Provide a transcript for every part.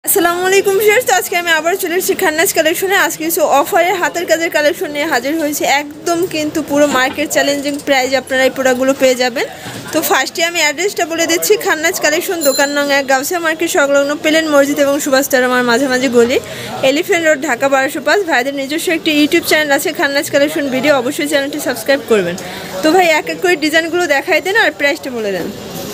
আসসালামু আলাইকুম ভিউয়ার্স, তো আজকে আমি আবার চলে এসেছি খান্নাজ কালেকশনে। আজকে কিছু অফারে হাতের কাজের কালেকশন নিয়ে হাজির হয়েছে। একদম কিন্তু পুরো মার্কেট চ্যালেঞ্জিং প্রাইস আপনারা এই প্রোডাক্টগুলো পেয়ে যাবেন। তো ফার্স্টে আমি অ্যাড্রেসটা বলে দিচ্ছি। খান্নাজ কালেকশন, দোকান নং 1, গাউসিয়া মার্কেট সংলগ্ন প্লেন মসজিদ এবং সুভাষ তারামার মাঝামাঝি গলি, এলিফ্যান্ট রোড, ঢাকা 1205। ভাইদের নিজস্ব একটি ইউটিউব চ্যানেল আছে খান্নাজ কালেকশন ভিডিও, অবশ্যই চ্যানেলটি সাবস্ক্রাইব করবেন। তো ভাই এক এক করে ডিজাইনগুলো দেখাই দেন আর প্রাইসটা বলে দেন।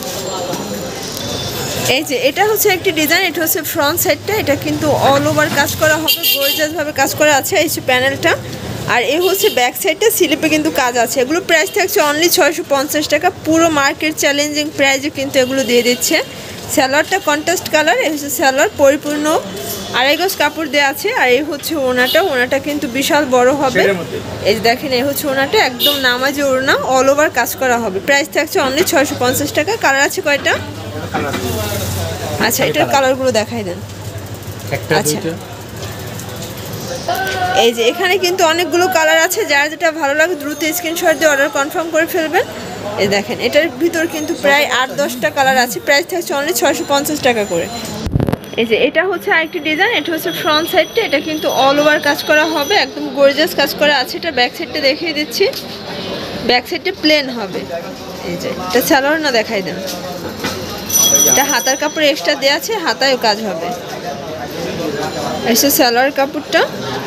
এই যে এটা হচ্ছে একটি ডিজাইন, এটা হচ্ছে ফ্রন্ট সাইডটা, এটা কিন্তু অল ওভার কাজ করা হবে, গর্জিয়াসভাবে কাজ করা আছে। এই যে প্যানেলটা, আর এই হচ্ছে ব্যাক সাইডটা, স্লিপে কিন্তু কাজ আছে। এগুলো প্রাইস থাকছে অনলি 650 টাকা। পুরো মার্কেট চ্যালেঞ্জিং প্রাইসে কিন্তু এগুলো দিয়ে দিচ্ছে। স্যালোয়ারটা কন্ট্রাস্ট কালার, এই হচ্ছে স্যালোয়ার, পরিপূর্ণ 2.5 গজ কাপড় দেওয়া আছে। আর এই হচ্ছে ওনাটা কিন্তু বিশাল বড় হবে। এই যে দেখেন, এই হচ্ছে ওনাটা, একদম নামাজি ওড়না, অল ওভার কাজ করা হবে। প্রাইস থাকছে অনলি 650 টাকা। কালার আছে কয়টা? আচ্ছা, এটার কালারগুলো দেখাই দেন। আচ্ছা, এই যে এখানে কিন্তু অনেকগুলো কালার আছে, যার যেটা ভালো লাগে দ্রুত স্ক্রিনশট দিয়ে অর্ডার কনফার্ম করে ফেলবেন। এই দেখেন, এটার ভিতর কিন্তু প্রায় 8-10টা কালার আছে। প্রাইস থাকছে অনলি 650 টাকা করে। এই যে এটা হচ্ছে আরেকটি ডিজাইন, এটা হচ্ছে ফ্রন্ট সাইডটা, এটা কিন্তু অল ওভার কাজ করা হবে, একদম গর্জিয়াস কাজ করা আছে। এটা ব্যাক সাইডটা দেখিয়ে দিচ্ছি, ব্যাক সাইডটা প্লেন হবে। এই যে এটা সালোয়ার না দেখাই দেন। এটা হাতার কাপড় এক্সট্রা দেওয়া আছে, হাতায়ও কাজ হবে। এসে সালোয়ার কাপড়টা,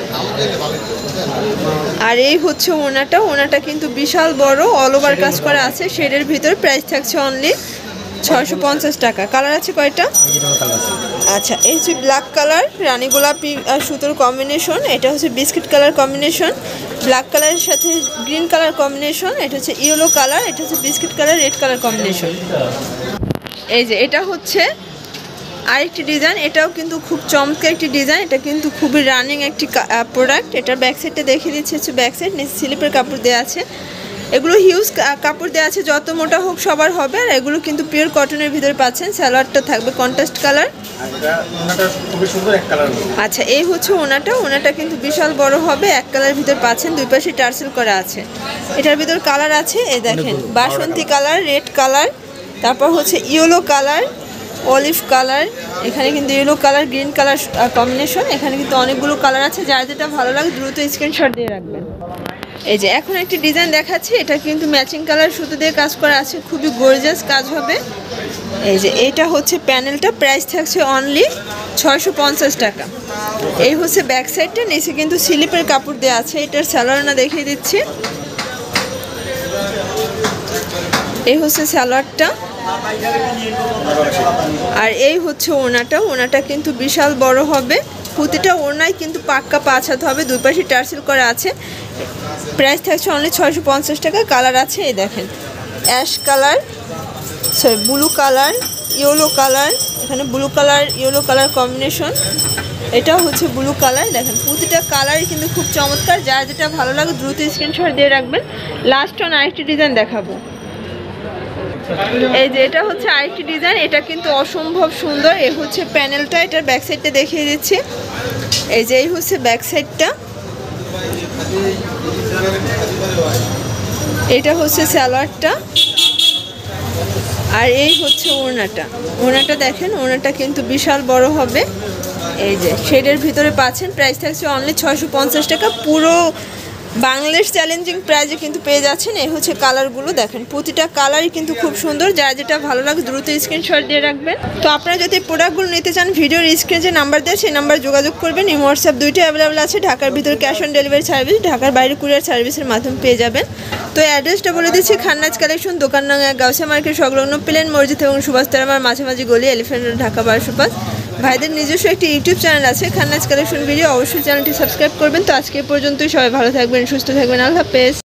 আর এই হচ্ছে ওনাটা কিন্তু বিশাল বড়, অল ওভার কাজ করা আছে শেডের ভিতর। প্রাইস থাকছে অনলি 650 টাকা। কালার আছে কয়টা? আচ্ছা, এই যে ব্ল্যাক কালার, রানী গোলাপি আর সুতোর কম্বিনেশন, এটা হচ্ছে বিস্কিট কালার কম্বিনেশন, ব্ল্যাক কালারের সাথে গ্রিন কালার কম্বিনেশন, এটা হচ্ছে ইয়েলো কালার, এটা হচ্ছে biscuit colour, red colour combination. এই যে এটা হচ্ছে আরেকটি ডিজাইন, এটাও কিন্তু খুব চমৎকার একটি ডিজাইন, এটা কিন্তু খুবই রানিং একটি প্রোডাক্ট। এটার ব্যাক সাইডটা দেখিয়ে দিচ্ছে, হচ্ছে ব্যাক সাইড, নিচে স্লিপের কাপড় দেওয়া আছে। এগুলো হিউজ কাপড় দেওয়া আছে, যত মোটা হোক সবার হবে। আর এগুলো কিন্তু পিওর কটনের ভিতরে পাচ্ছেন। সালোয়ারটা থাকবে কন্ট্রাস্ট কালার। আচ্ছা, এই হচ্ছে ওনাটা কিন্তু বিশাল বড় হবে, এক কালার ভিতর পাচ্ছেন, দুই পাশে টার্সেল করা আছে। এটার ভিতর কালার আছে, এই দেখেন, বাসন্তী কালার, রেড কালার, তারপর হচ্ছে ইয়েলো কালার, অলিভ কালার, এখানে কিন্তু yellow colour, green colour combination. এখানে কিন্তু অনেকগুলো কালার আছে, যার যেটা ভালো লাগে দ্রুত স্ক্রিনশট দিয়ে রাখবেন। এই যে এখন একটি ডিজাইন দেখাচ্ছি, এটা কিন্তু ম্যাচিং কালার সুতো দিয়ে কাজ করা আছে, খুবই গর্জিয়াস কাজ হবে। এই যে এটা হচ্ছে প্যানেলটা, প্রাইস থাকছে অনলি 650 টাকা। এই হচ্ছে ব্যাক সাইডটা, নিচে কিন্তু স্লিপের কাপড় দেওয়া আছে। এটার সালোয়ার না দেখিয়ে দিচ্ছি, এই হচ্ছে সালোয়ারটা, আর এই হচ্ছে ওনাটা কিন্তু বিশাল বড় হবে। প্রতিটা ওড়নায় কিন্তু পাক্কা 5 হাত হবে, দুই পাশে টার্সেল করা আছে। প্রাইস থাকছে অনলি 650 টাকা। কালার আছে, এই দেখেন, ash colour, sorry blue colour, yellow colour, এখানে blue colour yellow colour combination, এটাও হচ্ছে ব্লু কালার। দেখেন প্রতিটা কালারই কিন্তু খুব চমৎকার, যার যেটা ভালো লাগে দ্রুত স্ক্রিনশট দিয়ে রাখবেন। লাস্ট অন আরেকটি ডিজাইন দেখাবো। এই যে এটা হচ্ছে আরেকটি ডিজাইন, এটা কিন্তু অসম্ভব সুন্দর। এই হচ্ছে প্যানেলটা, এটার ব্যাক সাইডটা দেখিয়ে দিচ্ছি। এই যে এই হচ্ছে ব্যাক সাইডটা, এটা হচ্ছে সালোয়ারটা, আর এই হচ্ছে ওড়নাটা দেখেন, ওড়নাটা কিন্তু বিশাল বড় হবে। এই যে শেডের ভিতরে পাচ্ছেন। প্রাইস থাকছে অনলি 650 টাকা। পুরো বাংলাদেশ চ্যালেঞ্জিং প্রাইজে কিন্তু পেয়ে যাচ্ছেন। এই হচ্ছে কালারগুলো, দেখেন প্রতিটা কালারই কিন্তু খুব সুন্দর, যার যেটা ভালো লাগে দ্রুত স্ক্রিনশট দিয়ে রাখবেন। তো আপনারা যদি প্রোডাক্টগুলো নিতে চান, ভিডিওর স্ক্রিনে যে নাম্বার দেয় সেই নাম্বার যোগাযোগ করবেন। এই হোয়াটসঅ্যাপ দুইটাই অ্যাভেলেবেল আছে। ঢাকার ভিতরে ক্যাশ অন ডেলিভারি সার্ভিস, ঢাকার বাইরে কুরিয়ার সার্ভিসের মাধ্যমে পেয়ে যাবেন। তো অ্যাড্রেসটা বলে দিচ্ছি, খান্নাজ কালেকশন, দোকান নং 1, গাউসিয়া মার্কেট সংলগ্ন প্লেন মসজিদ এবং সুভাষ তারামার মাঝামাঝি গলি, এলিফ্যান্ট রোড, ঢাকা 1205। ভাইদের নিজস্ব একটি ইউটিউব চ্যানেল আছে খান্নাজ কালেকশন ভিডিও, অবশ্যই চ্যানেলটি সাবস্ক্রাইব করবেন। তো আজকে পর্যন্তই, সবাই ভালো থাকবেন, সুস্থ থাকবেন, আল্লাহ হাফেজ।